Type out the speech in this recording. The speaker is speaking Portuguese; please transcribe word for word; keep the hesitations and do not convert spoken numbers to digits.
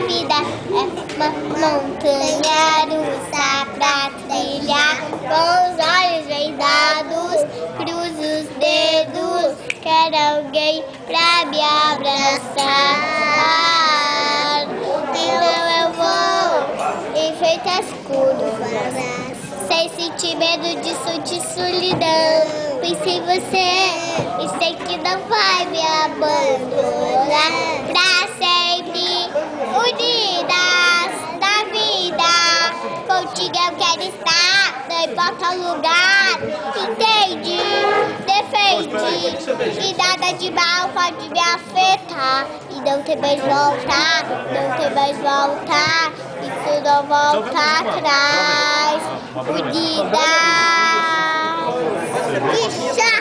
vida é uma montanha russa pra trilhar. Com os olhos vendados, cruzo os dedos, quero alguém pra me abraçar. Então eu vou enfrentar as curvas, sem sentir medo disso de solidão. Pensei em você e sei que não vai me abandonar. Pra sempre unidas na vida, contigo eu quero estar, não importa o lugar. Entende? Defende, que nada de mal pode me afetar. E não tem mais volta, não tem mais volta, isso não volta atrás. Unidas.